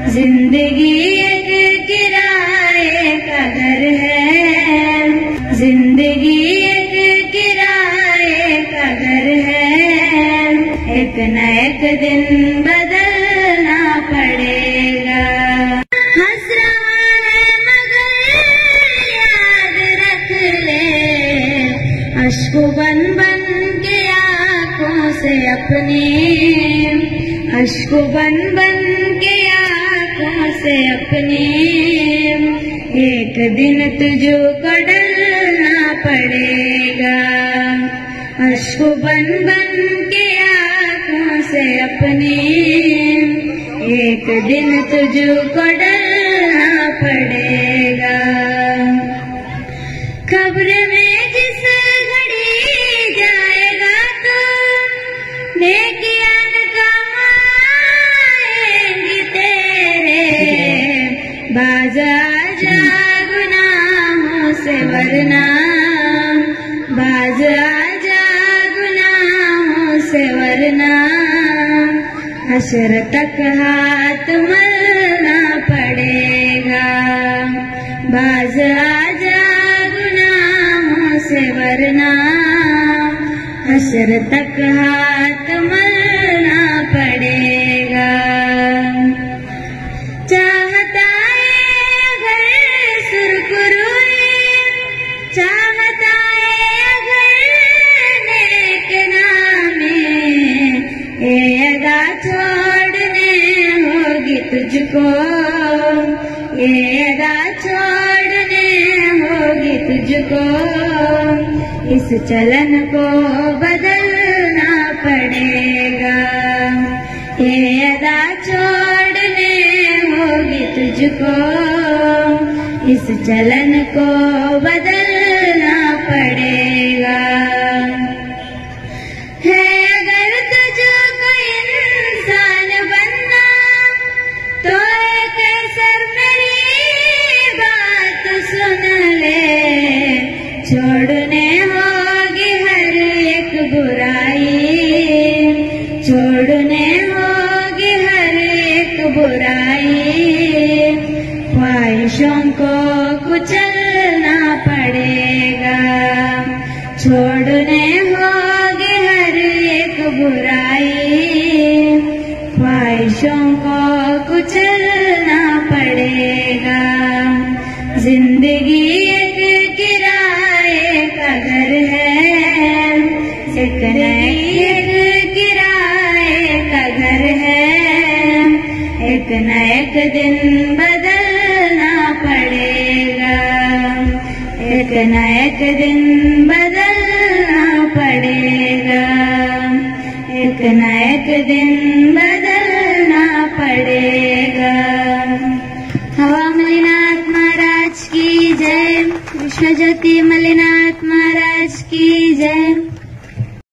जिंदगी एक किराए का घर है, जिंदगी एक किराए का घर है। एक न एक दिन बदलना पड़ेगा। हंस रहा है मगर याद रख ले, अश्को बन बन के आंखों से अपनी, अश्को बन बन के आंखों से अपनी। एक दिन तुझको डरना पड़ेगा, अश्को बन बन के आंखों से अपनी। एक दिन तुझको डरना पड़ेगा। कब्र में जिस घड़ी जाएगा तो नेकियां कमाएंगी तेरे। बाज आजा गुनाहों से वरना, बाज आजा गुनाहों से वरना। हश्र तक हाथ मलना पड़ेगा। बाज आजा गुनाहों से वरना, हश्र तक हाथ मलना पड़ेगा। चाहता है अगर सुरखरुई, चाहता है अगर नेक नामे, ये अदा छोड़ने होगी तुझको, ये अदा छोड़ने होगी तुझको। इस चलन को बदलना पड़ेगा, ये अदा छोड़ने होगी तुझको। इस चलन को बदलना पड़ेगा। है अगर तुझको इंसान बनना तो एक सर मेरी बात सुन ले। छोड़ने होगी हर एक बुराई, छोड़ने होगी हर एक बुराई। ख्वाहिशों को कुचलना पड़ेगा, छोड़ने होगी हर एक बुराई। ख्वाहिशों को कुचलना पड़ेगा। जिंदगी एक किराए का घर है, एक न एक किराए का घर है। एक न एक दिन बदलना पड़ेगा, एक न एक दिन बदलना पड़ेगा, एक न एक दिन बदलना पड़ेगा। हवा मलिनाथ महाराज की जय, विश्वज्योति मलिनाथ महाराज की जय।